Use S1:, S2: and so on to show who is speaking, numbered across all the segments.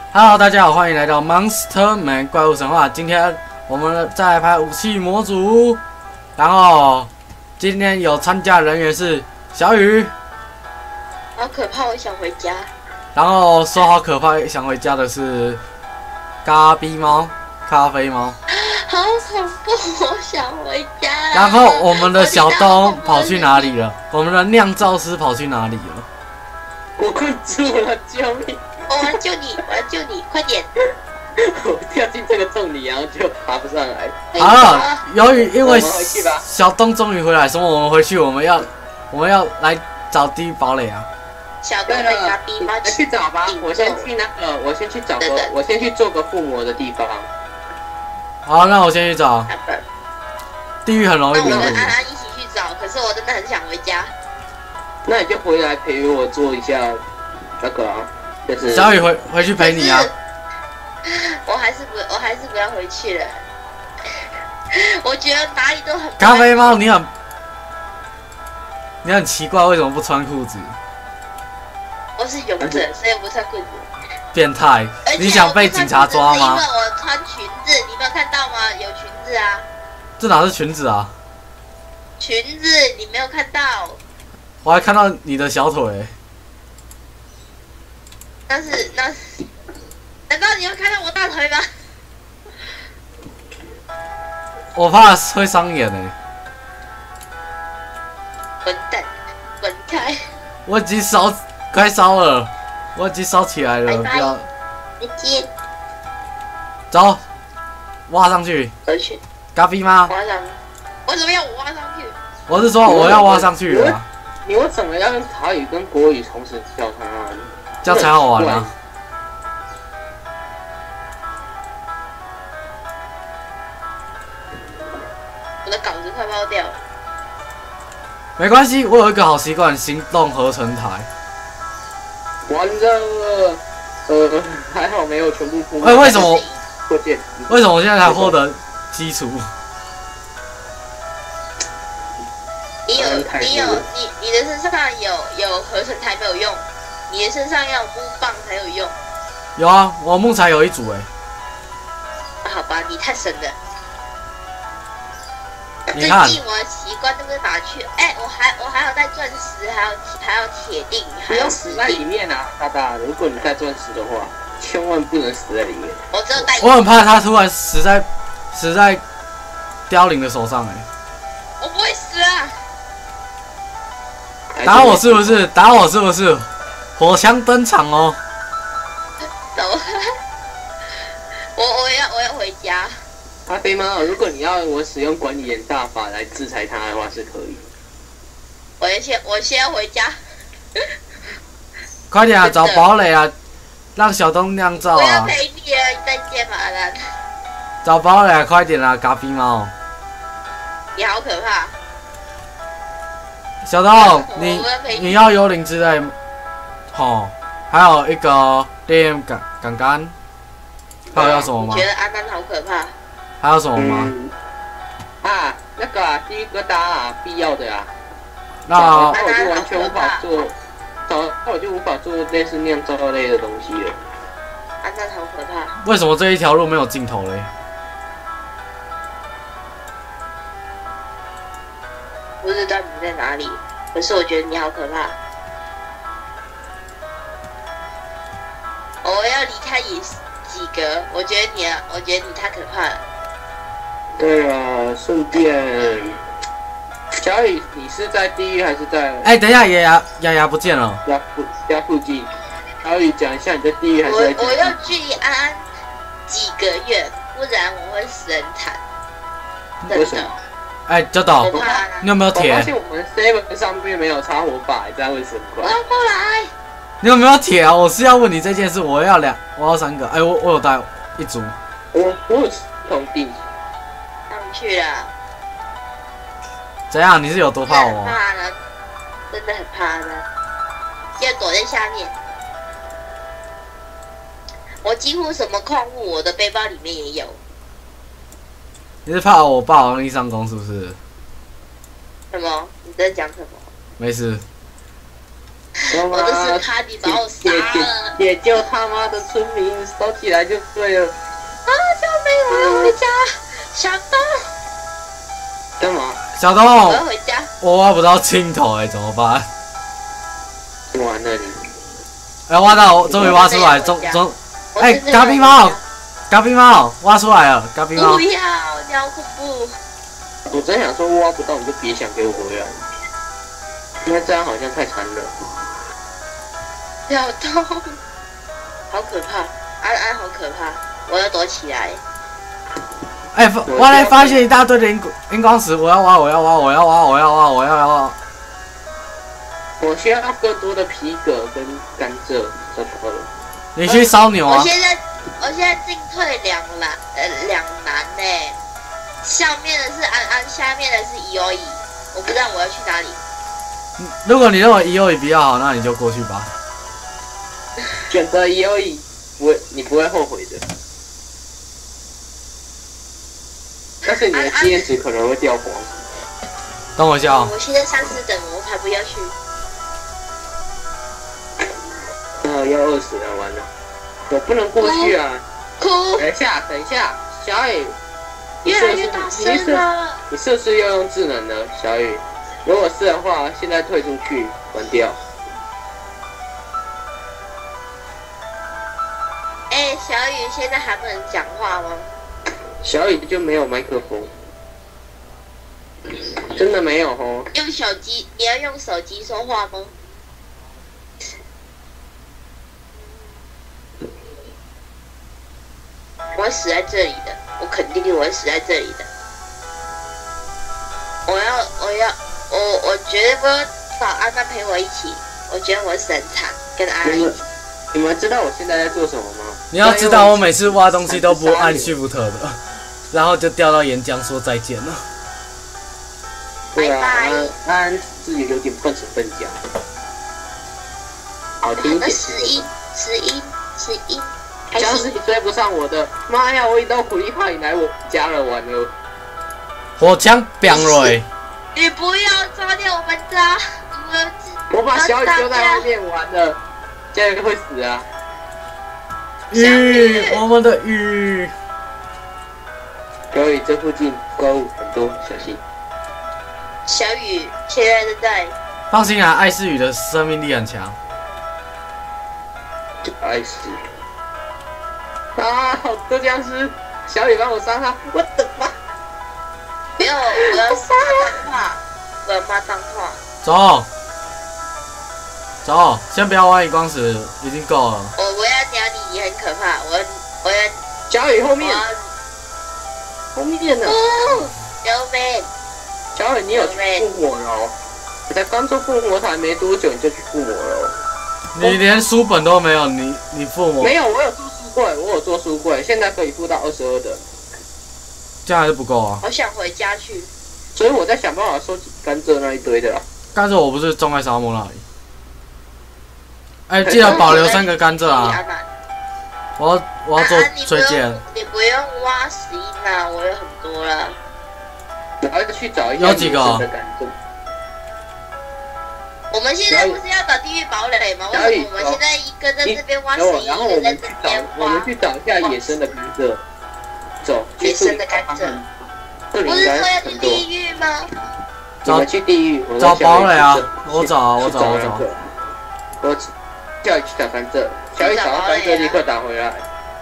S1: Hello， 大家好，欢迎来到 Monster Man 怪物神话。今天我们再来拍武器模组，然后今天有参加人员是小雨，
S2: 好可怕，我想回家。
S1: 然后说好可怕想回家的是咖啡猫，
S2: 好恐怖，我想回家。
S1: 然后我们的小东跑去哪里了？我们的酿造师跑去哪里了？
S3: 我困住了，救命！
S2: 我要救你，我要救你，快点！
S3: 我掉进这个洞里，然后就爬不上来。
S1: 好了，因为
S3: 我们回去吧
S1: 小东终于回来，什么我们回去，我们要来找第一堡垒啊！
S2: 小东被咖啡猫
S3: 去找吧。我先去那个，我先去找个，我先去做个附魔的地方。
S1: 好，那我先去找。地狱很容易迷路。
S2: 那我跟安安一起去找，可是我真的很想回家。
S3: 那你就回来陪我做一下那个啊，就是
S1: 小雨回去陪你啊。
S2: 我还是不要回去了。我觉得哪里都很
S1: 咖啡猫，你很奇怪，为什么不穿裤子？
S2: 我是勇者，所以不穿裤子。
S1: 变态！你想被警察抓吗？
S2: 因为我穿裙子，你没有看到吗？有裙子啊。
S1: 这哪是裙子啊？
S2: 裙子你没有看到？
S1: 我还看到你的小腿。
S2: 那是，难道你要看到我大腿吗？
S1: 我怕会伤眼欸。
S2: 混蛋，滚开！
S1: 我已经快烧了，我已经烧起来了，不要。
S2: 再见。
S1: 走，挖上去。
S2: 回去。
S1: 咖啡吗？
S2: 挖上。为什么要我挖上去？
S1: 我是说我要挖上去了。
S3: 你为什么要用台语跟国语同时叫他啊？
S1: 这样才好玩啊！
S2: 我的稿子快爆掉了。
S1: 没关系，我有一个好习惯，行动合成台。
S3: 完了，还好没有全部覆
S1: 盖。为什么？
S3: 为
S1: 什么我现在才获得基础？
S2: 你的身上有合成台没有用，你的身上要有木棒才有用。
S1: 有啊，我木材有一组
S2: 好吧，你太神了。
S1: 你看，
S2: 最近我的习惯都是拿去，我还有带钻石，还有铁锭，
S3: 不要死在里面啊，大大！如果你带钻石的话，千万不能死在里面。
S2: 我只有带。
S1: 我很怕他突然死在凋零的手上
S2: 我不会死啊！
S1: 打我是不是？打我是不是？火枪登场哦！
S2: 走，我要回家。
S3: 咖啡猫，如果你要我使用管理员大法来制裁他的话，是可以。
S2: 我先要回家。
S1: 快点啊，找堡垒啊，让小东酿造啊！
S2: 我要陪你了，再见吧，安安。
S1: 找堡垒啊，快点啊，咖啡猫！
S2: 你好可怕。
S1: 小东，你要幽灵之泪，还有一个烈焰杆杆，还有要什么吗？
S2: 觉得安安好可怕。
S1: 还有什么吗？
S3: 那个啊，第一个答啊，必要的啊。
S1: 那
S3: 我就完全无法做，那我就无法做类似酿造类的东西了。
S2: 安安好可怕。
S1: 为什么这一条路没有尽头嘞？
S2: 不知道你在哪里，可是我觉得你好可怕。我要离开也几格，我觉得你太可怕了。
S3: 对啊，顺便，小雨，你是在地狱还是在？
S1: 等一下，雅雅不见了。
S3: 家附近。小雨讲一下你在地狱还是在？
S2: 我要距离安安几个月，不然我会死很惨。
S3: 为什么？
S1: 教导，你有没有铁？
S3: 我发现我们 7 上面没有插火把，这样会神怪。
S2: 我要过来。
S1: 你有没有铁啊？我是要问你这件事，我要3个。我有带一组。
S3: 我有铜锭。
S2: 上去了。
S1: 怎样？你是有多怕我？
S2: 很怕呢，真的很怕呢。就躲在下面。我几乎什么矿物，我的背包里面也有。
S1: 你是怕我霸王力上弓是不是？
S2: 什么？你在讲什么？
S1: 没事。
S2: 我的是卡迪把我杀了。
S3: 也就他妈的村民收起来就对了。
S2: 啊！救命！我要回家。小东。
S3: 干嘛？
S1: 小东，
S2: 我要回家。
S1: 我挖不到青头哎，怎么办？
S3: 完了你！
S1: 哎，挖到，终于挖出来，哎，嘎逼猫，嘎逼猫，挖出来了，嘎逼猫。
S2: 不要，你好恐怖。
S3: 我真想说挖不到你就别想给我回来，因为这样好像太残忍。
S2: 小东，好可怕，安好可怕，我要躲起来。
S1: 哎，我来发现一大堆的荧光石，我要挖。
S3: 我需要更多的皮革跟甘蔗，糟糕了。
S1: 你去烧牛啊！
S2: 我现在进退两难呢。上面的是安，下面的是EOE，我不知道我要去哪里。
S1: 如果你认为EOE比较好，那你就过去吧。
S3: 选择EOE，你不会后悔的。但是你的经验值可能会掉光。
S1: 等我一下哦。
S2: 我现在30等，我才不要去。
S3: 要20了，完了，我不能过去啊！
S2: 哭！
S3: 等一下，小雨，
S2: 越来越大声了。
S3: 你是不是要用智能呢，小雨？如果是的话，现在退出去，关掉。
S2: 哎，小雨现在还不能讲话吗？
S3: 小雨就没有麦克风，真的没有哦。
S2: 用手机，你要用手机说话吗？我会死在这里的，我肯定我会死在这里的。我绝对不会找阿曼陪我一起，我觉得我死很惨，跟阿曼一起。
S3: 你们知道我现在在做什么吗？
S1: 你要知道，我每次挖东西都不按 Shift 的，然后就掉到岩浆说再见了。
S3: 对啊，安自己有点笨手笨脚，好听一点。11。要是你追不上我的，妈呀！我一刀苦力怕你来我家了，完了。
S1: 火枪变瑞。
S2: 你不要抓掉我们家！
S3: 我把小雨丢在外面，完了，这样会死啊！
S1: 鱼，我们的鱼。
S3: 小雨这附近怪物很多，小心。
S2: 小雨现在正在。
S1: 放心啊，艾斯雨的生命力很强。
S3: 艾斯。啊！好多僵尸！小雨帮我杀他！我的妈！
S2: 不要！我要杀脏话！我要骂脏话！
S1: 走，先不要挖荧光石，已经够了。
S2: 我要鸟你，很可怕！我要
S3: 小雨后面呢？
S2: 救命！
S3: 小雨，你有去复活了？我才刚做复活台没多久，你就去复活了？
S1: 你连书本都没有，你复活？
S3: 没有，我有做书柜，我有做书柜，现在可以复到22的。
S1: 这样还是不够啊！
S2: 好想回家去，
S3: 所以我在想办法收集甘蔗那一堆的啦。
S1: 甘蔗我不是种在沙漠那里。哎，记得保留3个甘蔗啊！我要做推荐。
S2: 你不用挖11啦，我有很多了。
S3: 我要去找一下
S1: 有几个
S3: 的甘蔗。
S2: 我们现在不是要找地狱堡垒吗？为什么我们现在一个在这边挖11，
S3: 然后我们去找一下野生的甘蔗。走，
S2: 野生的甘蔗。不是说要去地狱吗？
S3: 我们去地狱，
S1: 找堡垒啊！我找。
S3: 我叫你去找甘蔗，小雨找到甘蔗立刻打回来。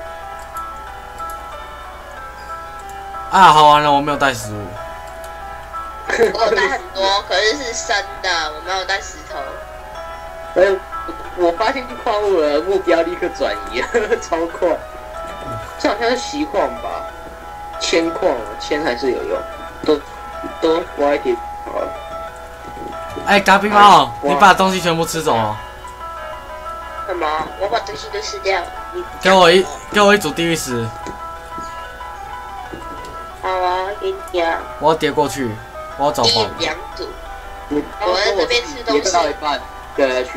S1: 啊，好玩了，我没有带食物。
S2: 我有带很多，可是是生的，我没有带石头。
S3: 我发现矿物了，目标立刻转移，超快。这好像是锡矿吧？铅矿，铅还是有用，都挖一点好了。
S1: 哎，嘎冰猫，你把东西全部吃走了。
S2: 什么？我把东西都吃掉了。
S1: 给我一组地狱石。
S2: 好啊，给你啊。
S1: 我要叠过去，我要找宝。
S2: 2组。我在这边吃东西。
S3: 叠到一半，掉下去。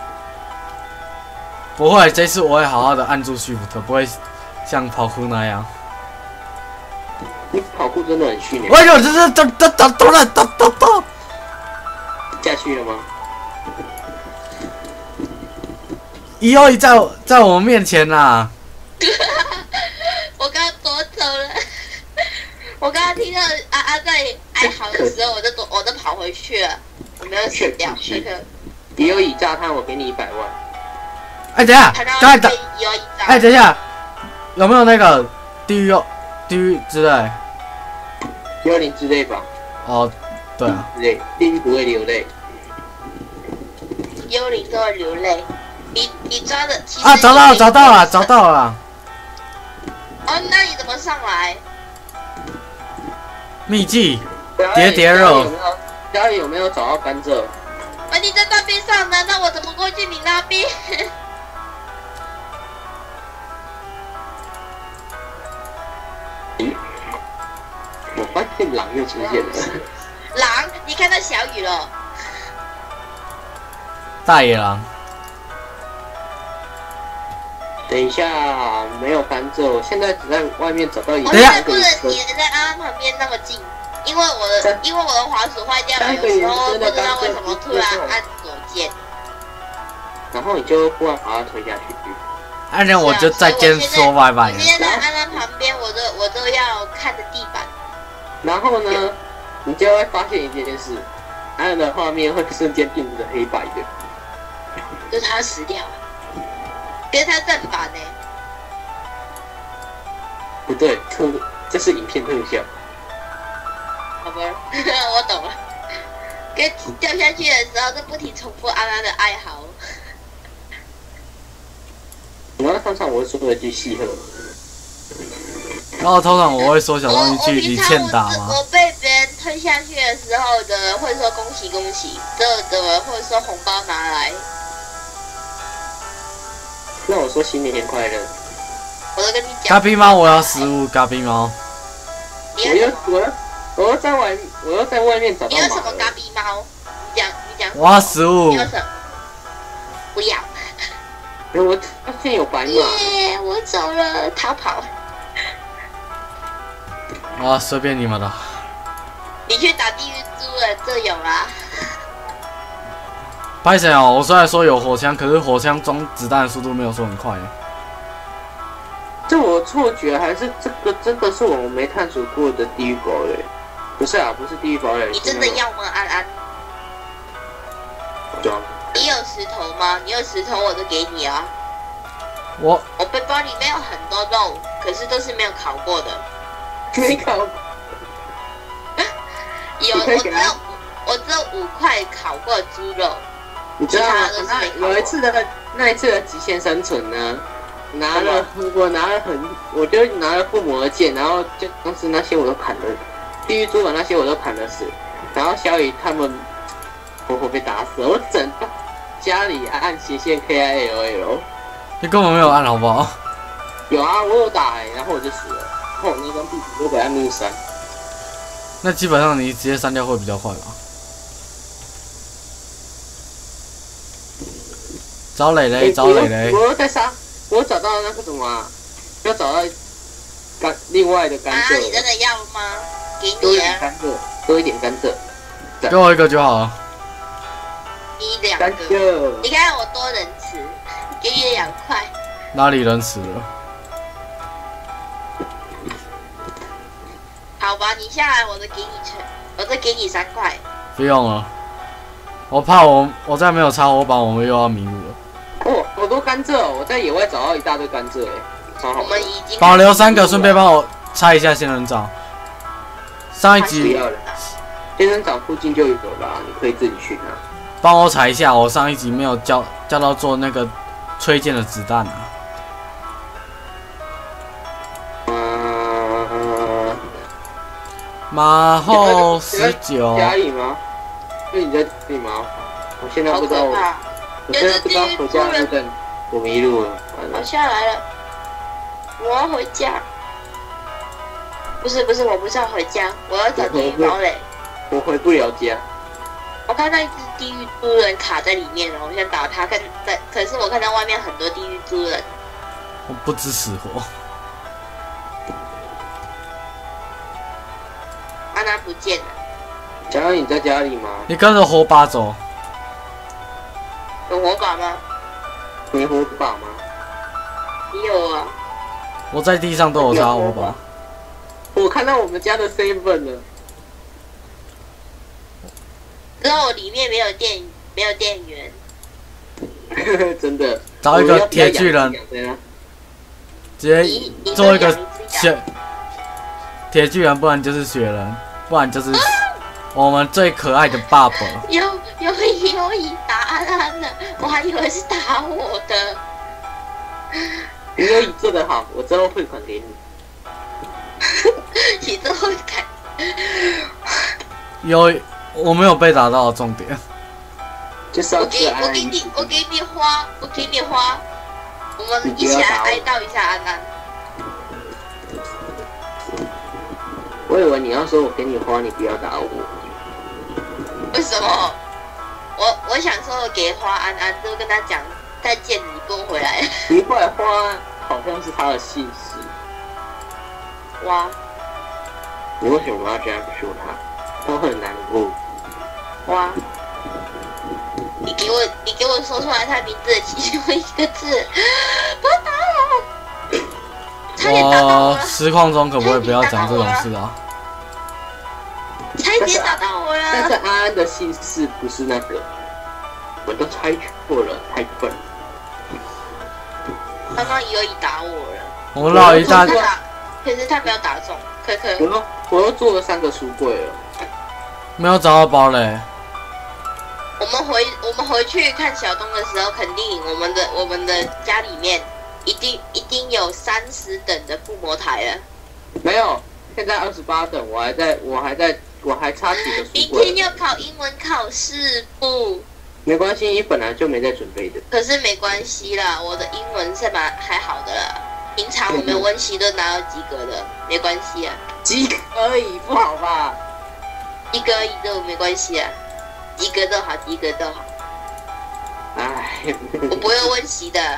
S1: 不会，这次我会好好的按住 Shift， 不会像跑酷那样。
S3: 你跑酷真的很训练。
S1: 哎呦，这
S3: 下去了吗？
S1: 伊欧伊在我们面前啦。
S2: 我刚躲走了。我刚刚听到安安在哀嚎的时候，我都跑回去了，我没有死掉。那个
S3: 也有以炸弹，我给你100万。
S1: 哎，等一下，刚才打，
S2: 有一张。
S1: 哎，等一下，有没有那个地狱之类
S3: 110之类吧？
S1: 哦，对啊，
S3: 之类，地狱不会流泪。
S2: 幽灵都会流泪。你抓的
S1: 啊，找到了。
S2: 哦，那你怎么上来？
S1: 秘技叠肉。
S3: 家里有没有找到甘蔗？
S2: 啊，你在那边上呢，那我怎么过去你那边？
S3: 我发现狼又出现了。
S2: 狼，你看到小雨了？
S1: 大野狼。
S3: 等一下，没有甘蔗，我现在只在外面找到一个。
S2: 我现在不能黏在安安旁边那么近，因为我的滑鼠坏掉了，有时候不知道为什么突然按左键，
S3: 然后你就忽然把它推下去。
S1: 那这样我就再见说拜拜了。
S2: 我现在在安安旁边，我都要看着地板。
S3: 然后呢，你就会发现一件事，安安的画面会瞬间变成黑白的，
S2: 就是他死掉了。跟他正反呢？
S3: 不对，这是影片特效。
S2: 好吧，我懂了。跟掉下去的时候，就不停重复安安的哀嚎。
S3: 然后通常我会说一句细喝。
S1: 然后通常我会说小东西去你欠打吗？
S2: 我被别人推下去的时候的会说恭喜恭喜，的或者说红包拿来。
S3: 那我说新年快乐。
S2: 我都跟你讲。
S1: 咖啡猫，我要食物。咖啡猫。
S3: 我要在外面找到。
S2: 你有什么咖啡猫？你讲。
S1: 我要食物。
S2: 你有什么？不要。
S3: 我发现有白马。
S2: 耶！我走了，逃跑。
S1: 啊，随便你们了。
S2: 你去打地狱猪了，这有啦。
S1: 拍谁哦？我虽然说有火枪，可是火枪装子弹的速度没有说很快。
S3: 这我错觉还是这个真的是我们没探索过的地狱堡垒？不是啊，不是地狱堡垒。
S2: 你真的要吗，安安？
S3: 装。
S2: 你有石头吗？你有石头我都给你啊。
S1: 我
S2: 背包里面有很多肉，可是都是没有烤过的。
S3: 没烤。
S2: 我只有5块烤过的猪肉。
S3: 你知道吗？有一次的那一次的极限生存呢，我就拿了附魔的剑，然后就当时那些我都砍了，地狱猪的那些我都砍了死，然后小雨他们活活被打死了，我整个家里按斜线 KILL，
S1: 你根本没有按好不好？
S3: 有啊，我有打然后我就死了，然后我那张地图都给按怒删。
S1: 那基本上你直接删掉会比较快吧？找磊磊，找磊磊。
S3: 我又在杀，我找到那个什么啊？要找到另外的甘蔗。
S2: 啊，你真的要吗？给
S3: 多一
S2: 你
S3: 点甘蔗，多一点甘蔗。
S1: 给我一个就好了。
S2: 你2
S3: 甘
S2: 个。
S3: 蔗。
S2: 你看我多仁慈，给你2块。
S1: 哪里仁慈了？
S2: 好吧，你下来我再给你3块。
S1: 不用了，我怕我再没有插火把，我们又要迷路了。
S3: 哦，好多甘蔗哦！我在野外找到一大堆甘蔗超好。
S2: 我们已经
S1: 保留3个，顺便帮我拆一下仙人掌。上一集
S3: 仙人掌附近就有啦，你可以自己去拿。
S1: 帮我踩一下，我上一集没有叫到做那个吹箭的子弹啊。马后19。
S3: 家里吗？是你在家里吗？我现在不知道。我现在不知道回家路灯，我迷路了。
S2: 我下来了，我要回家。不是，我不是要回家，我要找地狱堡垒。
S3: 我回不了家。
S2: 我看到一只地狱猪人卡在里面了，我想打他，可是我看到外面很多地狱猪人。
S1: 我不知死活。
S2: 安娜不见了。
S3: 小安，你在家里吗？
S1: 你跟着火把走。
S2: 有火把吗？
S3: 没火把吗？
S2: 你有啊？
S1: 我在地上都有插火把。
S3: 我看到我们家的 7了。
S2: 之后里面没有电源。
S3: 真的。
S1: 找一个铁巨人，直接做一个铁巨人，不然就是雪人，不然就是我们最可爱的爸爸。
S2: 有以打安安了，我还以为是打我的。
S3: 你有以做的好，我之后汇款给你。
S2: 你之后看。
S1: 我没有被打到的重点。
S3: 就是要
S2: 我给你花，我们一起来哀悼一下安安。
S3: 我以为你要说我给你花，你不要打我。
S2: 为什么？我想说我给花安安，就跟他讲再见，你不用回来。
S3: 奇怪，花好像是他的姓氏。
S2: 哇！
S3: 你为什么要这样说他？他很难过。
S2: 哇！你给我说出来他名字的其中一个字，不要打我！差点打到我了。
S1: 实况中可不可以不要讲这种事啊？
S2: 差点打到我了。
S3: 但是安安的姓氏不是那个，我都猜错了，太笨。
S2: 刚刚有意打我了。
S1: 我老一大，
S2: 可是他没有打中，可。
S3: 我又做了3个书柜了，
S1: 没有找到堡垒。
S2: 我们回去看小东的时候，肯定我们的家里面一定有30等的附魔台了。
S3: 没有，现在28等，我还差几个书
S2: 明
S3: 柜。
S2: 天要考英文考试不？
S3: 没关系，你本来就没在准备的。
S2: 可是没关系啦，我的英文是还好的啦。平常我们温习都拿到及格的，没关系啊。
S3: 及格而已，不好吧？
S2: 及格而已都没关系啊，及格都好，及格都好。
S3: 唉，
S2: 我不会温习的。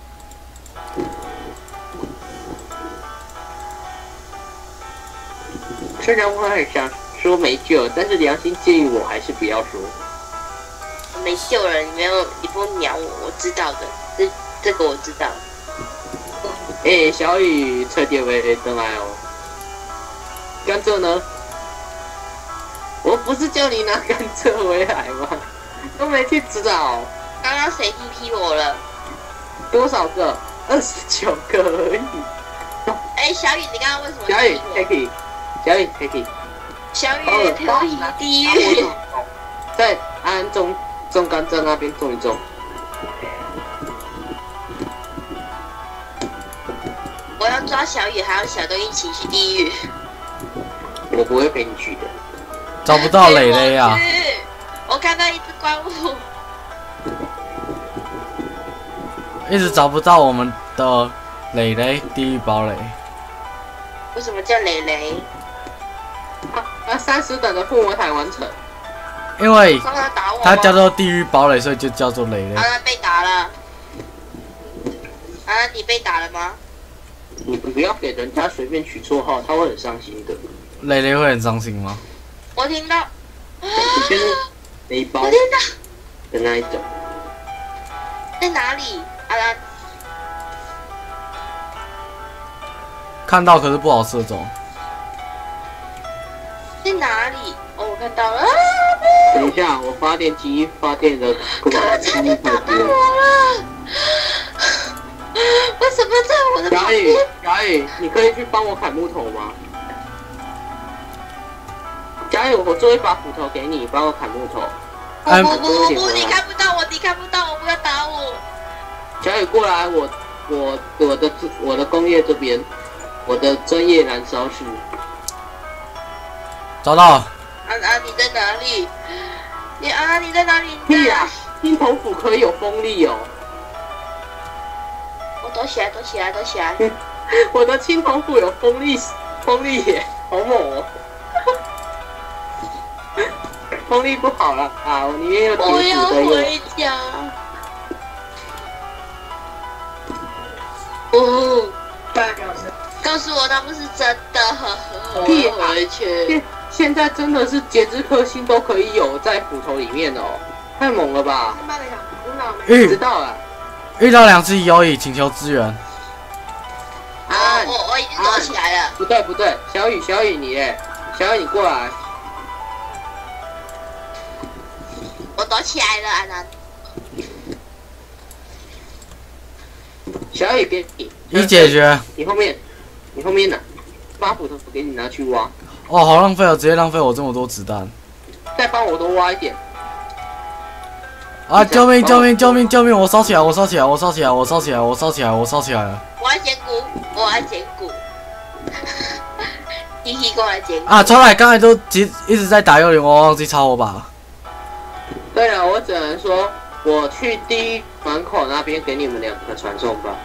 S3: 虽然我很想说没救，但是良心建议我还是不要说。
S2: 没救了，你不用鸟我，我知道的，这个我知道。
S3: 小雨彻底为登来哦。甘蔗呢？我不是叫你拿甘蔗回来吗？都没去找。
S2: 刚刚谁 TP 我了？
S3: 多少个？29个而已。
S2: 小雨，你刚刚为什么？
S3: 小雨 take it， 小雨 take it。
S2: 小雨可以地狱。
S3: 在安种甘蔗那边种一种。
S2: 我要抓小雨，还有小东一起去地狱。
S3: 我不会陪你去的。
S1: 找不到蕾蕾啊！
S2: 我看到一只怪物，
S1: 一直找不到我们的蕾蕾地狱堡垒。
S2: 为什么叫蕾蕾
S3: ？30等的附魔台完成。
S1: 因为
S2: 刚刚打我，
S1: 它叫做地狱堡垒，所以就叫做蕾蕾。
S2: 安安被打了。安安，你被打了吗？
S3: 你不要给人家随便取绰号，他会很伤心的。
S1: 蕾蕾会很伤心吗？
S2: 我听到。
S3: 你就是那一包
S2: 我听到。
S3: 的那一种。
S2: 在哪里？安安。
S1: 看到可是不好射中。
S2: 在哪里？哦，我看到了。
S3: 等一下，我发电机发电的。
S2: 差点打到我了。为什么在我的旁边？
S3: 小雨，你可以去帮我砍木头吗？小雨，我做一把斧头给你，帮我砍木头。
S2: 不，你看不到我，你看不到我，不要打我。
S3: 小雨过来，我的工业这边，我的专业燃烧室。
S1: 找到。
S2: 安安，你在哪里？你在哪里？
S3: 屁呀！青铜斧可以有锋利哦。
S2: 我躲起来。
S3: 我的青铜斧有锋利耶，好猛哦！锋利不好了啊，我里面有铁斧
S2: 我要
S3: 可以
S2: 回家。哦，告诉我他们是真的，我要回去。
S3: 现在真的是节肢克星都可以有在斧头里面哦，太猛了吧！知道了。
S1: 遇到2只蝼蚁，请求支援。
S2: 我已经躲起来了。
S3: 不对，小雨你耶，小雨你过来。
S2: 我躲起来了，安南。
S3: 小雨别
S1: 已解决。
S3: 你后面拿，把斧头给你拿去挖。
S1: 哦，好浪费哦，直接浪费我这么多子弹。
S3: 再帮我多挖一点。
S1: 啊！救命！我烧起来了！
S2: 我要捡骨。弟弟过来捡骨。
S1: 啊！超来，刚才都一直在打幽灵，我忘记抄我把。
S3: 对了，我只能说，我去第一门口那边给你们2个传送吧。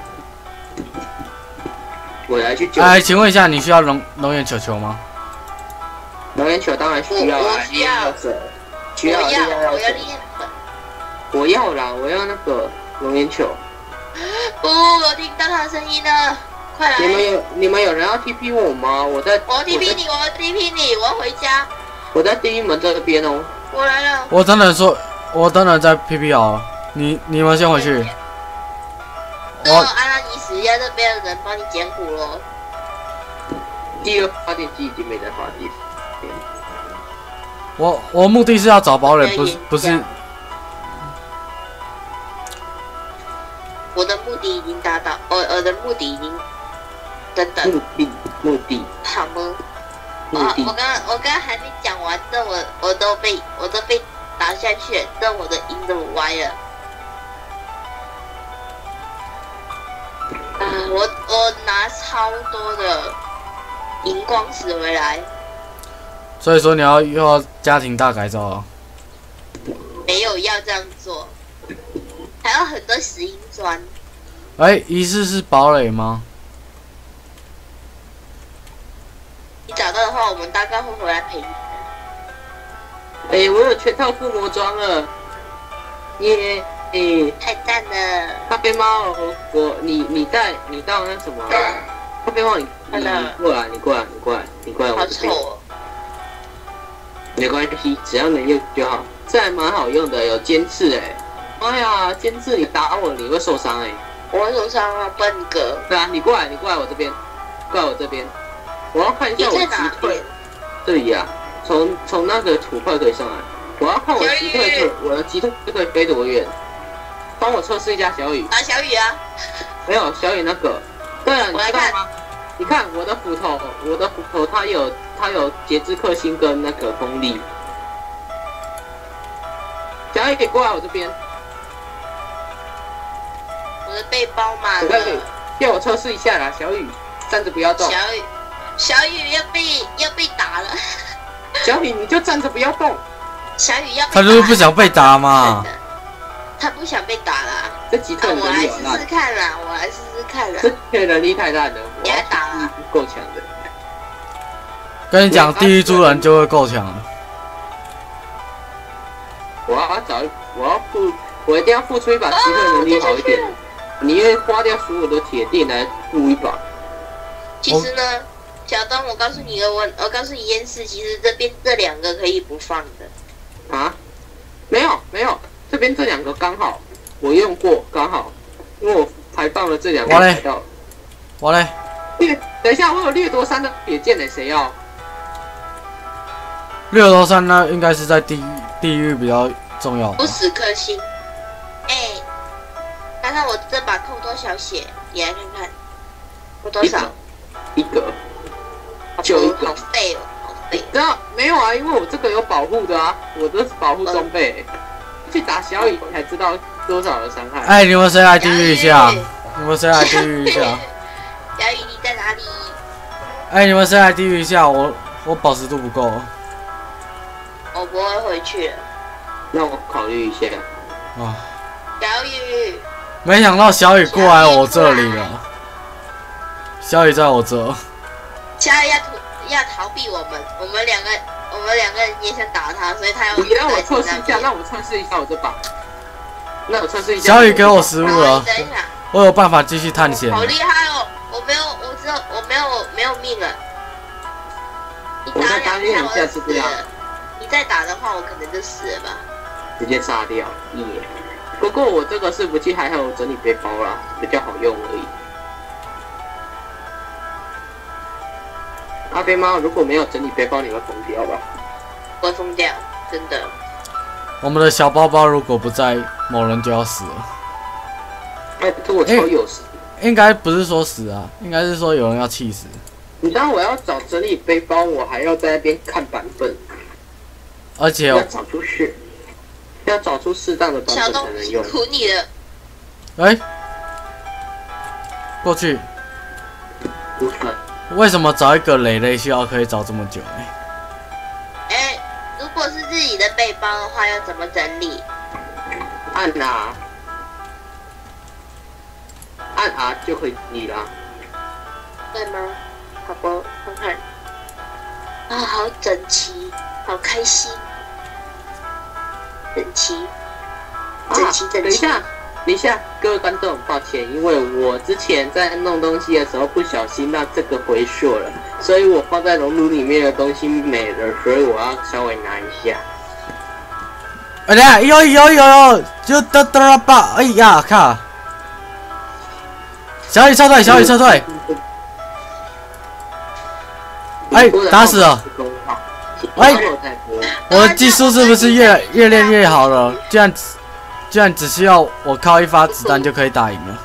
S3: 我来去救。
S1: 请问一下，你需要龙眼球吗？
S3: 龙眼球当然需要啊，
S2: 需要。我要烈粉。
S3: 我要啦，我要那个龙眼球。
S2: 不，我听到他的声音了，快来！
S3: 你们有人要 TP 我吗？我 TP
S2: 你，我要回家。
S3: 我在第一门这边哦。
S2: 我来了。
S1: 我等等再 PP 好了，你们先回去。
S2: 安拉尼死要这边的人帮你捡骨咯。
S3: 第2发电机已经没在发电。
S1: 我目的是要找堡垒，不是。
S2: 我的目的已经达到，我的目的已经等等。
S3: 目的。
S2: 好吗？我刚还没讲完，这我都被打下去了，这我的音都歪了。我拿超多的荧光石回来。
S1: 所以说你又要家庭大改造啊？
S2: 没有要这样做，还有很多石英砖。
S1: 仪式是堡垒吗？
S2: 你找到的话，我们大概会回来陪你。
S3: 我有全套附魔装了，耶！
S2: 太赞了！
S3: 咖啡猫，你到那什么？咖啡猫，你过来，
S2: 好臭哦！
S3: 没关系，只要能用就好。这还蛮好用的，有尖刺哎呀，尖刺你打我你会受伤
S2: 我会受伤啊，笨哥。
S3: 对啊，你过来我这边，我要看一下我击退。这里呀，从那个土块可以上来。我要看我的击退可以飞多远。帮我测试一下小雨。
S2: 小雨啊。
S3: 没有小雨那个。对了，你知道吗？你看我的斧头它有节制克星跟那个锋利。小雨可以过来我这边。
S2: 我的背包满了。
S3: 要我测试一下啦，小雨站着不要动。
S2: 小雨要被打了。
S3: 小雨你就站着不要动。
S2: 小雨要被打。
S1: 他就是不想被打嘛。
S2: 他不想被打啦。
S3: 这击退能力
S2: 我来试试看啦。
S3: 这击退能力太烂了。
S2: 你还打啦？
S3: 够强的。
S1: 跟你讲，地狱猪人就会够强了。
S3: 我一定要付出一把击退能力好一点。你愿意花掉所有的铁锭来付一把？
S2: 其实呢，小东，我告诉你一件事，其实这边这2个可以不放的。
S3: 啊？没有，这边这2个刚好，我用过刚好，因为我排放了这2个材料。
S1: 我嘞。
S3: 等一下，我有掠夺3的铁剑谁要？
S1: 掠夺3那应该是在地狱比较重要。
S2: 不死颗星。看看我这把扣多少血，你来看看，扣多少
S3: ？1个，就1个。
S2: 好废哦，好废。
S3: 知道没有啊？因为我这个有保护的啊，我这是保护装备。去打小雨才知道多少的伤害。
S1: 你们谁来地狱一下？小雨
S2: 你在哪里？
S1: 你们谁来地狱一下？我保持度不够。
S2: 我不会回去了。
S3: 让我考虑一下。
S2: 小雨。
S1: 没想到小雨过来我这里了。小雨在我这。
S2: 小雨要逃避我们两个人也想打他，所以他要。
S3: 你让我测试一下，让我测试一下我这把。那我测试一下。
S1: 小雨给我食物了。
S2: 等一下。
S1: 我有办法继续探险。
S2: 好厉害哦！我没有命了。你打2下我就死了。你再打的话，我可能就死了吧。
S3: 直接炸掉， 不过我这个伺服器还有整理背包啦，比较好用而已。咖啡猫如果没有整理背包，你会疯掉吧？
S2: 我会疯掉，真的。
S1: 我们的小包包如果不在，某人就要死了。
S3: 哎，这我超有事。
S1: 应该不是说死啊，应该是说有人要气死。
S3: 你知道我要找整理背包，我还要在那边看版本，
S1: 而且
S3: 要找出适当的版
S2: 小东
S3: 本才能用。
S2: 辛苦你了。
S1: 哎、过去
S3: 不算，
S1: 为什么找一个累累需要可以找这么久？
S2: 如果是自己的背包的话，要怎么整理？
S3: 按R 就可以整理啦。
S2: 对吗？好吧，看看。啊，好整齐，好开心。整齐，整齐。
S3: 等一下，各位观众，抱歉，因为我之前在弄东西的时候不小心让这个回溯了，所以我放在熔炉里面的东西没了，所以我要稍微拿一下。
S1: 哎呀，有，就得吧！哎呀，靠！小雨撤退！哎，打死了！哎，我的技术是不是越练越好了？居然只需要我靠一发子弹就可以打赢了。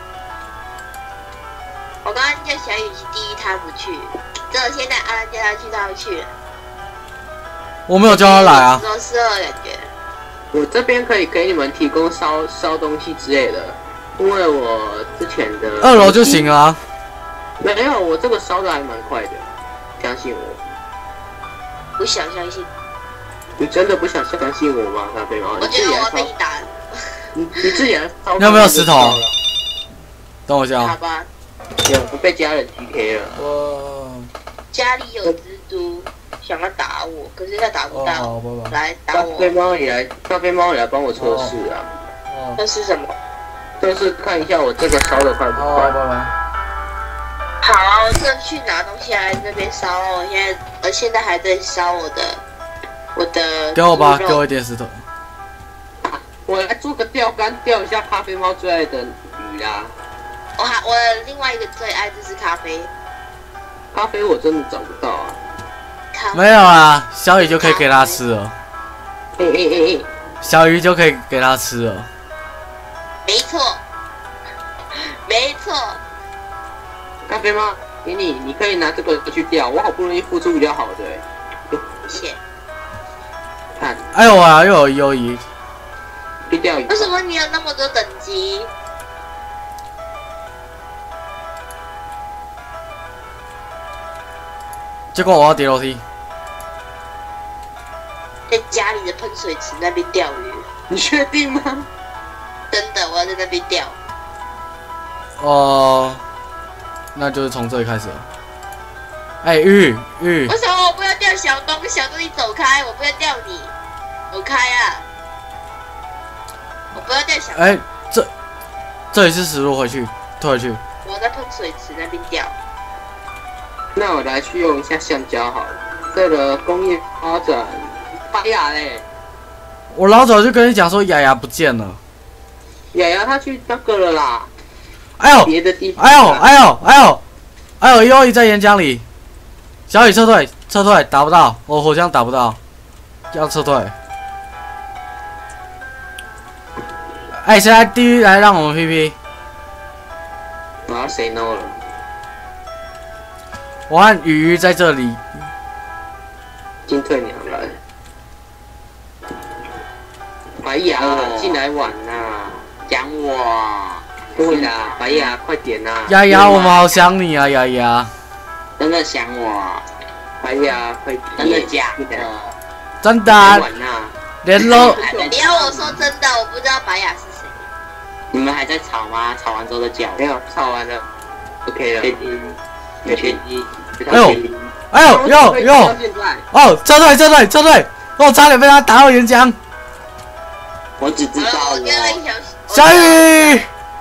S2: 我刚刚叫小雨去第一，他不去，只有现在阿兰叫他去，他会去了。
S1: 我没有叫他来啊。
S2: 说是二感觉。
S3: 我这边可以给你们提供烧东西之类的，因为我之前的
S1: 2楼就行了啊。
S3: 没有，我这个烧的还蛮快的，相信我。
S2: 不想相信。
S3: 你真的不想相信我吗，咖啡猫？
S2: 我觉得我被你打了。
S3: 你自己来烧。
S1: 你有没有石头？等我一下啊。
S2: 好吧。
S3: 有，我被家人 PK 了。
S1: 我
S2: 家里有蜘蛛，想要打我，可是他打不到。来打
S3: 咖
S2: 我。
S3: 啡猫你来帮我测试啊。
S2: 这是什么？
S3: 就是看一下我这个烧的快不快。
S2: 好，我这去拿东西来这边烧哦。现在还在烧我的。
S1: 给我吧，给我一点石头。
S3: 我来做个钓竿，钓一下咖啡猫最爱的鱼啦。
S2: 我另外一个最爱就是咖啡。
S3: 咖啡我真的找不到啊。
S1: 没有啊，小雨就可以给他吃了。小鱼就可以给他吃了。
S2: 没错。
S3: 咖啡猫，给你，你可以拿这个去钓。我好不容易付出比较好的，
S2: 谢谢。
S3: 看，
S1: 哎呦啊，又有鱿鱼。
S3: 去钓鱼。
S2: 为什么你有那么多等级？
S1: 结果我要跌楼梯。
S2: 在家里的喷水池那边钓鱼。
S3: 你确定吗？
S2: 真的，我要在那边钓。
S1: 那就是从这里开始了。哎，鱼。
S2: 为什么我不要钓小东？小东你走开，我不要钓你，走开啊！我不要钓小东。
S1: 哎，这里是死路，退回去。
S2: 我在喷水池那边钓。
S3: 那我来去用一下橡胶好了。这个工业发展，白雅嘞。
S1: 我老早就跟你讲说雅雅不见了。
S3: 雅雅她去那个了啦。
S1: 哎呦！
S3: 别的地方。
S1: 哎呦！又在岩浆里。小雨撤退，打不到，我火枪打不到，要撤退。哎，谁来地狱来让我们 PP？
S3: 我要 say no 了。
S1: 我和鱼在这里。
S3: 金退娘来。白牙进来玩呐！
S4: 讲我。
S3: 对啦，白牙，快点呐！
S1: 丫丫，我们好想你啊，丫丫。
S4: 真的想我？
S3: 白牙，快点！
S4: 真的假的？
S1: 真的啊。连喽。
S2: 你要我说真的，我不知道白雅是谁。
S4: 你们还在吵吗？吵完之后再讲。
S3: 没有，吵完了。OK 了。
S4: 有确定？
S1: 哎呦！哦，撤退！我差点被他打到岩浆。
S4: 我只知道
S2: 我丢了一条
S1: 小雨。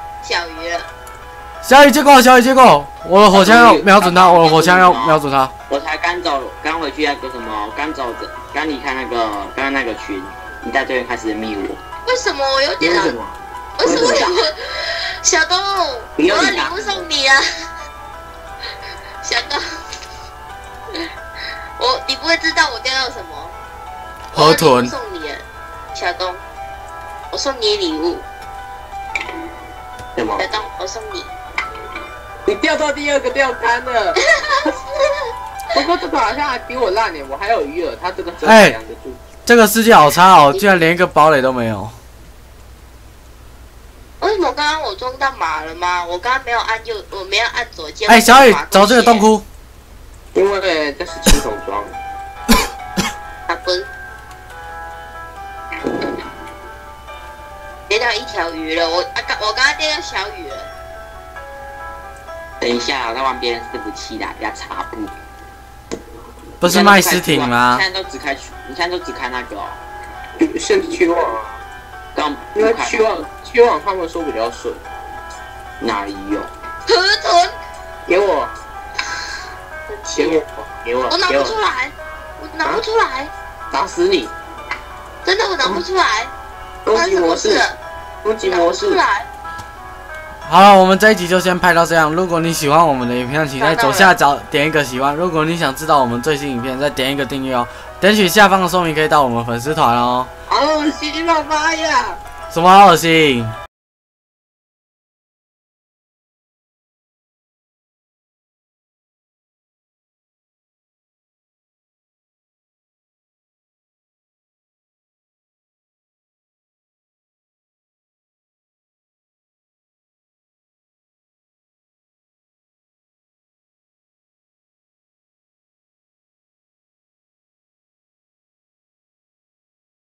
S1: 小雨接过，我的火枪要瞄准他，
S4: 我才刚回去那个什么，刚离开刚刚那个群，你在这边开始密我。
S2: 为什么我有点？ 为什么小动物？我有礼物送你啊，小动物。你不会知道我掉到什么？
S1: 河豚。
S2: 送你了，小东，我送你礼物。
S3: 什么？
S2: 小东，我送你。
S3: 你掉到第2个钓竿了。不过这个好像还比我烂点，我还有鱼饵，它这个真的养得住。
S1: 这个世界好差哦，居然连一个堡垒都没有。
S2: 为什么刚刚我装到马了吗？我刚刚没有按我没有按左键。
S1: 哎，小雨，走这个洞窟。
S3: 因为这是青铜装。
S2: 啊滚！跌到一条鱼了，我刚刚跌到小鱼了。
S4: 等一下，我在玩别人伺服器啦，比较插步。
S1: 不是麦斯汀吗？
S4: 你现在都只开那个哦。
S3: 甚至去望啊。因为去望他们说比较顺。
S4: 哪里有？
S2: 河豚。
S3: 给我。给我。
S2: 我拿不出来，我拿不出来。
S3: 打死你！
S2: 真的我拿不出来。
S3: 攻击模式。攻击模式。
S1: 好了，我们这一集就先拍到这样。如果你喜欢我们的影片，请在左下角点一个喜欢。如果你想知道我们最新影片，再点一个订阅哦。点取下方的说明可以到我们粉丝团哦。
S3: 好恶心，爸爸呀！
S1: 什么好恶心？